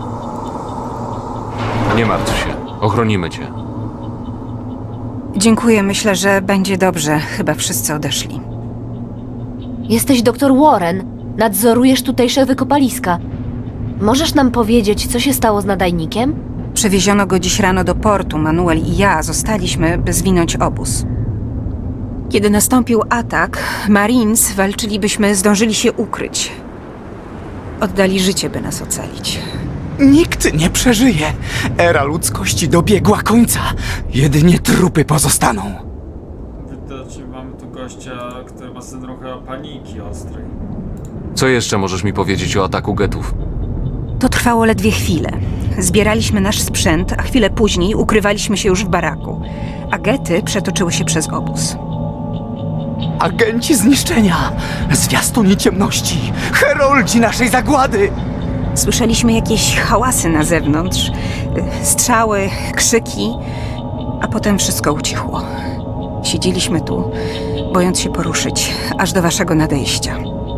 Nie martw się. Ochronimy cię. Dziękuję, myślę, że będzie dobrze. Chyba wszyscy odeszli. Jesteś doktor Warren. Nadzorujesz tutejsze wykopaliska. Możesz nam powiedzieć, co się stało z nadajnikiem? Przewieziono go dziś rano do portu. Manuel i ja zostaliśmy, by zwinąć obóz. Kiedy nastąpił atak, Marines walczyli, byśmy zdążyli się ukryć. Oddali życie, by nas ocalić. Nikt nie przeżyje. Era ludzkości dobiegła końca. Jedynie trupy pozostaną. Widać, mamy tu gościa, który ma syndrom chyba paniki ostrej. Co jeszcze możesz mi powiedzieć o ataku getów? To trwało ledwie chwilę. Zbieraliśmy nasz sprzęt, a chwilę później ukrywaliśmy się już w baraku. A gety przetoczyły się przez obóz. Agenci zniszczenia! Zwiastuni ciemności! Heroldzi naszej zagłady! Słyszeliśmy jakieś hałasy na zewnątrz, strzały, krzyki, a potem wszystko ucichło. Siedzieliśmy tu, bojąc się poruszyć, aż do waszego nadejścia.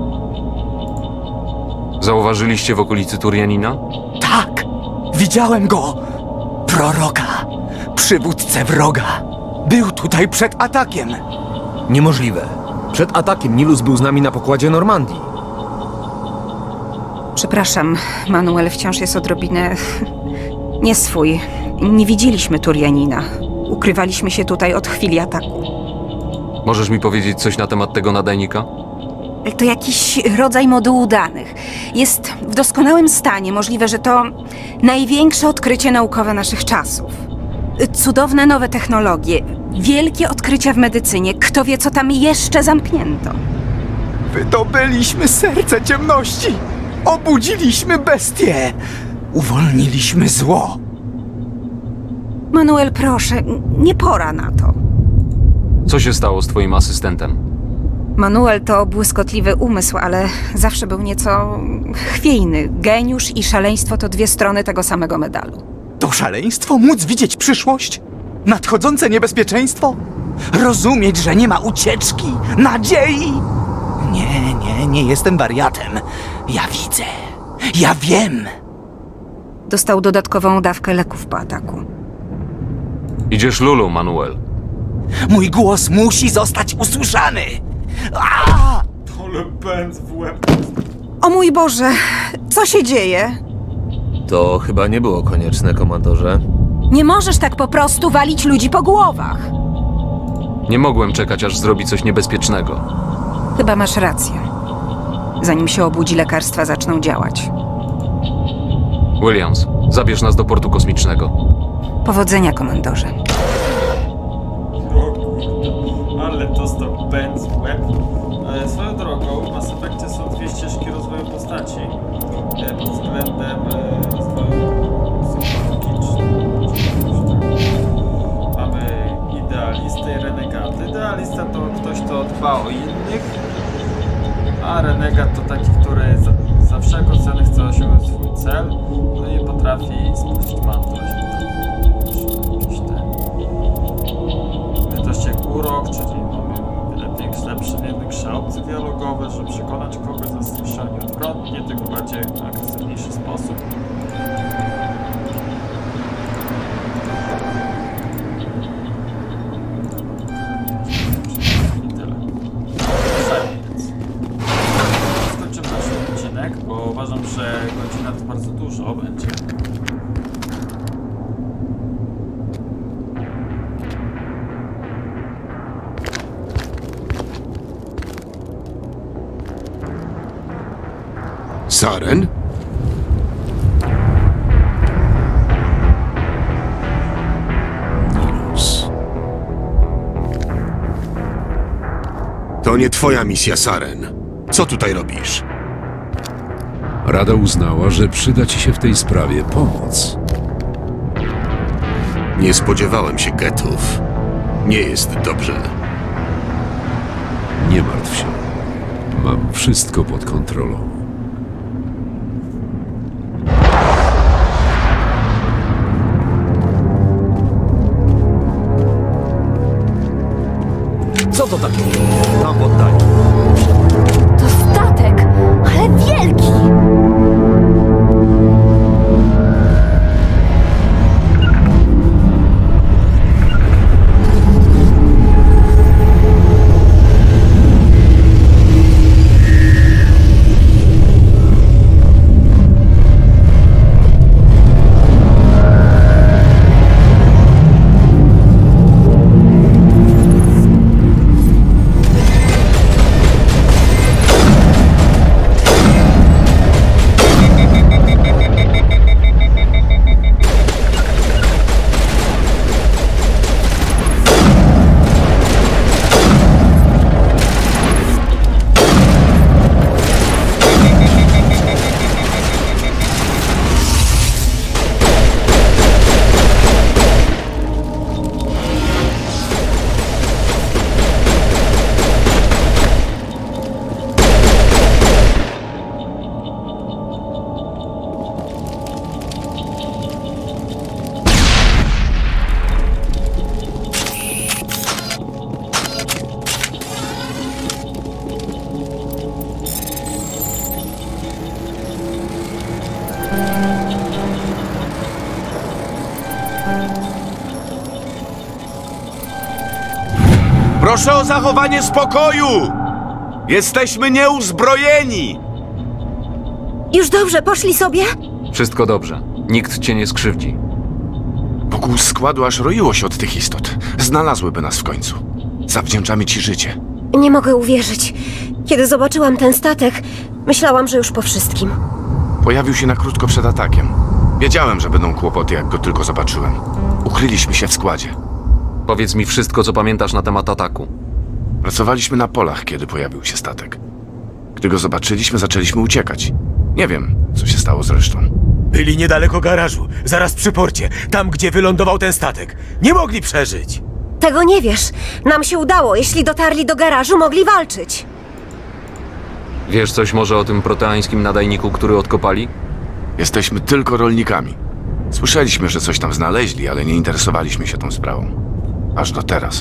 Zauważyliście w okolicy Turianina? Tak! Widziałem go! Proroka! Przywódcę wroga! Był tutaj przed atakiem! Niemożliwe. Przed atakiem Nilus był z nami na pokładzie Normandii. Przepraszam, Manuel wciąż jest odrobinę nie swój. Nie widzieliśmy Turianina. Ukrywaliśmy się tutaj od chwili ataku. Możesz mi powiedzieć coś na temat tego nadajnika? To jakiś rodzaj modułu danych. Jest w doskonałym stanie. Możliwe, że to największe odkrycie naukowe naszych czasów. Cudowne nowe technologie. Wielkie odkrycia w medycynie. Kto wie, co tam jeszcze zamknięto. Wydobyliśmy serce ciemności! Obudziliśmy bestię! Uwolniliśmy zło! Manuel, proszę, nie pora na to. Co się stało z twoim asystentem? Manuel to błyskotliwy umysł, ale zawsze był nieco chwiejny. Geniusz i szaleństwo to dwie strony tego samego medalu. To szaleństwo? Móc widzieć przyszłość? Nadchodzące niebezpieczeństwo? Rozumieć, że nie ma ucieczki, nadziei? Nie jestem wariatem. Ja widzę. Ja wiem. Dostał dodatkową dawkę leków po ataku. Idziesz Lulu, Manuel. Mój głos musi zostać usłyszany. Ale pędz w łeb. O mój Boże, co się dzieje? To chyba nie było konieczne, komandorze. Nie możesz tak po prostu walić ludzi po głowach. Nie mogłem czekać, aż zrobi coś niebezpiecznego. Chyba masz rację. Zanim się obudzi, lekarstwa zaczną działać. Williams, zabierz nas do portu kosmicznego. Powodzenia, komandorze. O kurde, ale dostał pędz w łeb. Swoją drogą, w Mass Effectie są dwie ścieżki rozwoju postaci. postaci pod względem rozwoju psychologicznym. Mamy idealistę i renegata. Idealista to ktoś, kto dba o innych, a renegat to taki, który za wszelką cenę chce osiągnąć swój cel, no i potrafi spuścić manto. Też jak urok, czyli mamy lepsze opcje dialogowe, żeby przekonać kogoś do słyszenia odwrotnie, tylko bardziej agresywniejszy sposób. I tyle. Skończymy nasz odcinek, bo uważam, że godzina to bardzo dużo będzie. Saren? Nilus. To nie twoja misja, Saren. Co tutaj robisz? Rada uznała, że przyda ci się w tej sprawie pomoc. Nie spodziewałem się getów. Nie jest dobrze. Nie martw się. Mam wszystko pod kontrolą. Co to takiego? Tam w oddali. To statek, ale wielki! Proszę o zachowanie spokoju! Jesteśmy nieuzbrojeni! Już dobrze, poszli sobie? Wszystko dobrze. Nikt cię nie skrzywdzi. Wokół składu aż roiło się od tych istot. Znalazłyby nas w końcu. Zawdzięczamy ci życie. Nie mogę uwierzyć. Kiedy zobaczyłam ten statek, myślałam, że już po wszystkim. Pojawił się na krótko przed atakiem. Wiedziałem, że będą kłopoty, jak go tylko zobaczyłem. Ukryliśmy się w składzie. Powiedz mi wszystko, co pamiętasz na temat ataku. Pracowaliśmy na polach, kiedy pojawił się statek. Gdy go zobaczyliśmy, zaczęliśmy uciekać. Nie wiem, co się stało zresztą. Byli niedaleko garażu, zaraz przy porcie, tam gdzie wylądował ten statek. Nie mogli przeżyć. Tego nie wiesz. Nam się udało. Jeśli dotarli do garażu, mogli walczyć. Wiesz coś może o tym proteańskim nadajniku, który odkopali? Jesteśmy tylko rolnikami. Słyszeliśmy, że coś tam znaleźli, ale nie interesowaliśmy się tą sprawą. Aż do teraz.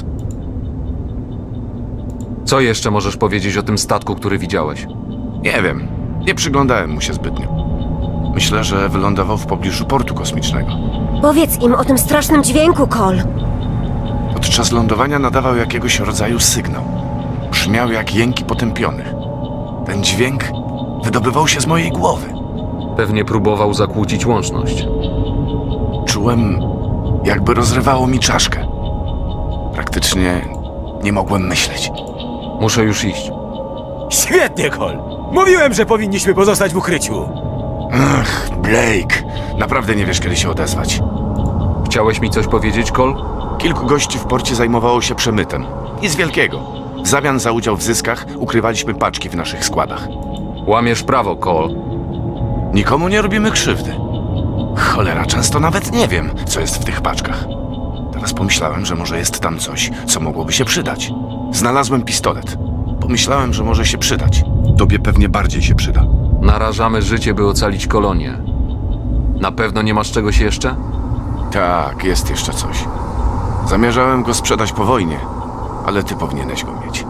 Co jeszcze możesz powiedzieć o tym statku, który widziałeś? Nie wiem. Nie przyglądałem mu się zbytnio. Myślę, że wylądował w pobliżu portu kosmicznego. Powiedz im o tym strasznym dźwięku, Cole. Podczas lądowania nadawał jakiegoś rodzaju sygnał. Brzmiał jak jęki potępionych. Ten dźwięk wydobywał się z mojej głowy. Pewnie próbował zakłócić łączność. Czułem, jakby rozrywało mi czaszkę. Praktycznie nie mogłem myśleć. Muszę już iść. Świetnie, Cole. Mówiłem, że powinniśmy pozostać w ukryciu. Ach, Blake. Naprawdę nie wiesz, kiedy się odezwać. Chciałeś mi coś powiedzieć, Cole? Kilku gości w porcie zajmowało się przemytem. Nic wielkiego. W zamian za udział w zyskach ukrywaliśmy paczki w naszych składach. Łamiesz prawo, Cole. Nikomu nie robimy krzywdy. Cholera, często nawet nie wiem, co jest w tych paczkach. Teraz pomyślałem, że może jest tam coś, co mogłoby się przydać. Znalazłem pistolet. Pomyślałem, że może się przydać. Tobie pewnie bardziej się przyda. Narażamy życie, by ocalić kolonię. Na pewno nie masz czegoś jeszcze? Tak, jest jeszcze coś. Zamierzałem go sprzedać po wojnie, ale ty powinieneś go mieć.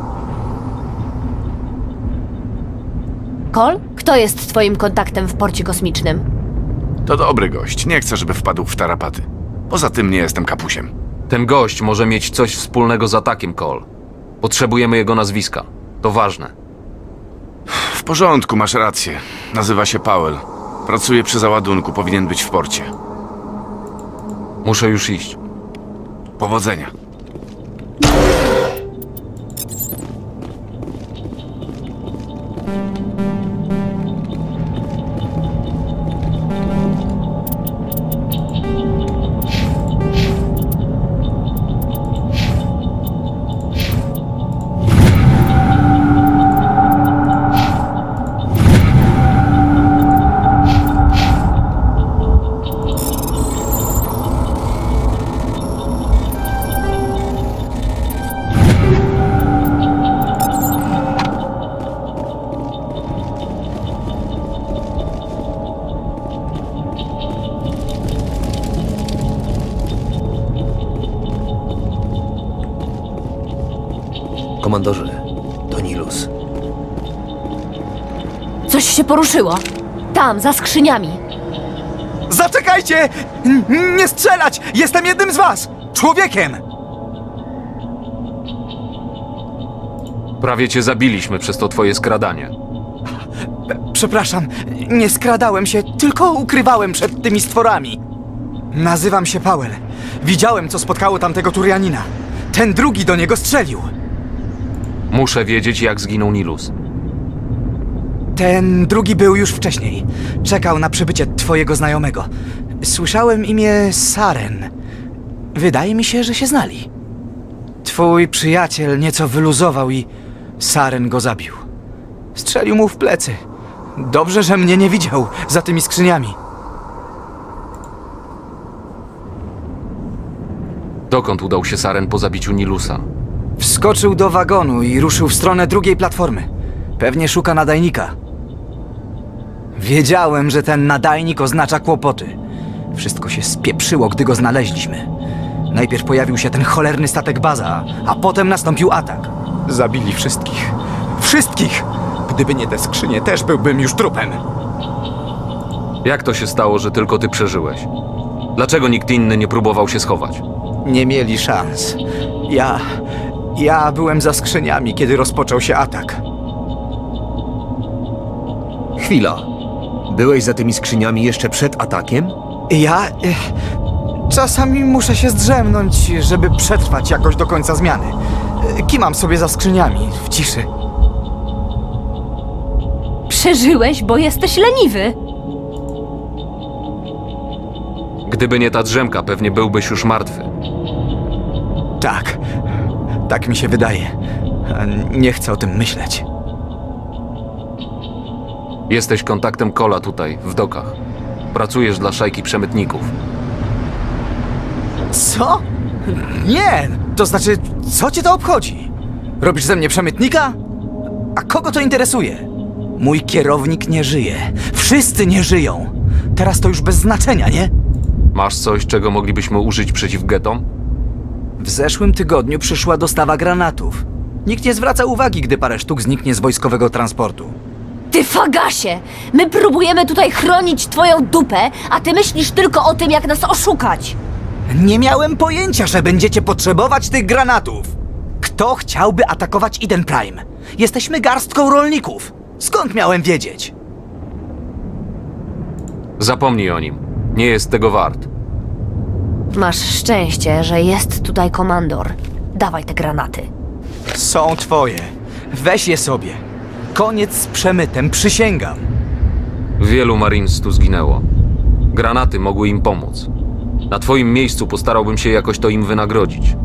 Cole? Kto jest twoim kontaktem w porcie kosmicznym? To dobry gość. Nie chcę, żeby wpadł w tarapaty. Poza tym nie jestem kapusiem. Ten gość może mieć coś wspólnego z atakiem, Cole. Potrzebujemy jego nazwiska. To ważne. W porządku, masz rację. Nazywa się Powell. Pracuje przy załadunku. Powinien być w porcie. Muszę już iść. Powodzenia. Komandorze, to Nilus. Coś się poruszyło. Tam, za skrzyniami. Zaczekajcie! Nie strzelać! Jestem jednym z was! Człowiekiem! Prawie cię zabiliśmy przez to twoje skradanie. Przepraszam, nie skradałem się, tylko ukrywałem przed tymi stworami. Nazywam się Powell. Widziałem, co spotkało tamtego Turianina. Ten drugi do niego strzelił. Muszę wiedzieć, jak zginął Nilus. Ten drugi był już wcześniej. Czekał na przybycie twojego znajomego. Słyszałem imię Saren. Wydaje mi się, że się znali. Twój przyjaciel nieco wyluzował i Saren go zabił. Strzelił mu w plecy. Dobrze, że mnie nie widział za tymi skrzyniami. Dokąd udał się Saren po zabiciu Nilusa? Wskoczył do wagonu i ruszył w stronę drugiej platformy. Pewnie szuka nadajnika. Wiedziałem, że ten nadajnik oznacza kłopoty. Wszystko się spieprzyło, gdy go znaleźliśmy. Najpierw pojawił się ten cholerny statek baza, a potem nastąpił atak. Zabili wszystkich. Wszystkich! Gdyby nie te skrzynie, też byłbym już trupem. Jak to się stało, że tylko ty przeżyłeś? Dlaczego nikt inny nie próbował się schować? Nie mieli szans. Ja byłem za skrzyniami, kiedy rozpoczął się atak. Chwila. Byłeś za tymi skrzyniami jeszcze przed atakiem? Czasami muszę się zdrzemnąć, żeby przetrwać jakoś do końca zmiany. Kimam sobie za skrzyniami, w ciszy. Przeżyłeś, bo jesteś leniwy. Gdyby nie ta drzemka, pewnie byłbyś już martwy. Tak mi się wydaje. Nie chcę o tym myśleć. Jesteś kontaktem Cole'a tutaj, w dokach. Pracujesz dla szajki przemytników. Co? Nie! To znaczy, co cię to obchodzi? Robisz ze mnie przemytnika? A kogo to interesuje? Mój kierownik nie żyje. Wszyscy nie żyją. Teraz to już bez znaczenia, nie? Masz coś, czego moglibyśmy użyć przeciw getom? W zeszłym tygodniu przyszła dostawa granatów. Nikt nie zwraca uwagi, gdy parę sztuk zniknie z wojskowego transportu. Ty fagasie! My próbujemy tutaj chronić twoją dupę, a ty myślisz tylko o tym, jak nas oszukać. Nie miałem pojęcia, że będziecie potrzebować tych granatów. Kto chciałby atakować Eden Prime? Jesteśmy garstką rolników. Skąd miałem wiedzieć? Zapomnij o nim. Nie jest tego wart. Masz szczęście, że jest tutaj komandor. Dawaj te granaty. Są twoje. Weź je sobie. Koniec z przemytem, przysięgam. Wielu Marines tu zginęło. Granaty mogły im pomóc. Na twoim miejscu postarałbym się jakoś to im wynagrodzić.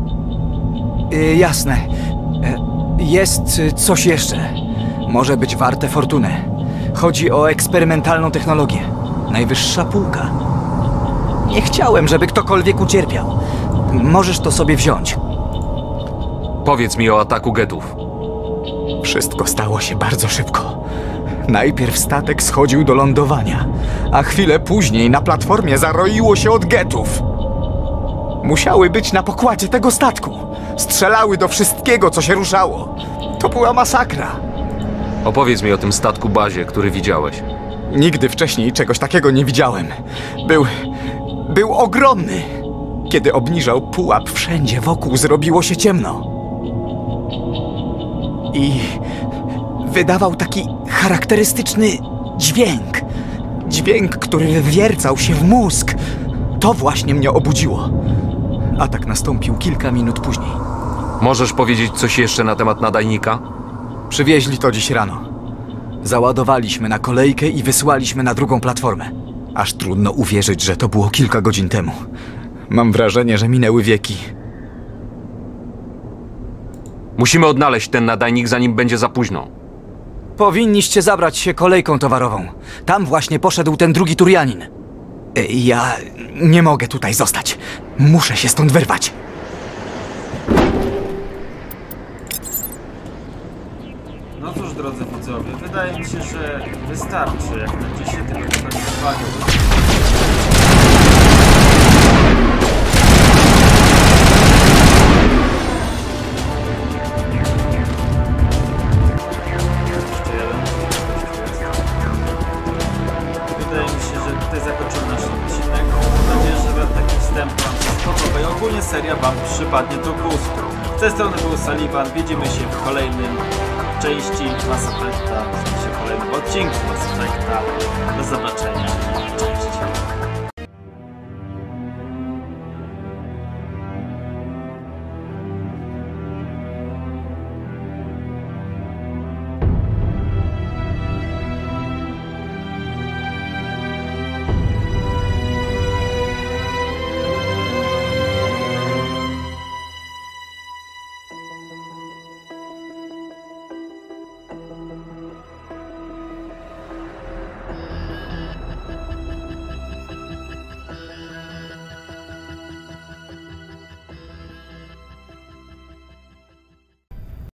Jasne. Jest coś jeszcze. Może być warte fortunę. Chodzi o eksperymentalną technologię. Najwyższa półka. Nie chciałem, żeby ktokolwiek ucierpiał. Możesz to sobie wziąć. Powiedz mi o ataku getów. Wszystko stało się bardzo szybko. Najpierw statek schodził do lądowania, a chwilę później na platformie zaroiło się od getów. Musiały być na pokładzie tego statku. Strzelały do wszystkiego, co się ruszało. To była masakra. Opowiedz mi o tym statku bazie, który widziałeś. Nigdy wcześniej czegoś takiego nie widziałem. Był ogromny. Kiedy obniżał pułap, wszędzie wokół zrobiło się ciemno. I wydawał taki charakterystyczny dźwięk. Dźwięk, który wwiercał się w mózg. To właśnie mnie obudziło. Atak nastąpił kilka minut później. Możesz powiedzieć coś jeszcze na temat nadajnika? Przywieźli to dziś rano. Załadowaliśmy na kolejkę i wysłaliśmy na drugą platformę. Aż trudno uwierzyć, że to było kilka godzin temu. Mam wrażenie, że minęły wieki. Musimy odnaleźć ten nadajnik, zanim będzie za późno. Powinniście zabrać się kolejką towarową. Tam właśnie poszedł ten drugi Turianin. Ja nie mogę tutaj zostać. Muszę się stąd wyrwać. No cóż, drodzy widzowie, wydaje mi się, że wystarczy jak na dzisiaj tylko uwagi. Wydaje mi się, że tutaj zakończymy nasz odcinek. Mam nadzieję, że wam taki wstęp wam się spodobał i ogólnie seria wam przypadnie do gustu. Z tej strony był Sullivan, widzimy się w kolejnym części Mass Effecta, w kolejnym odcinku Mass Effecta. Do zobaczenia. Cześć.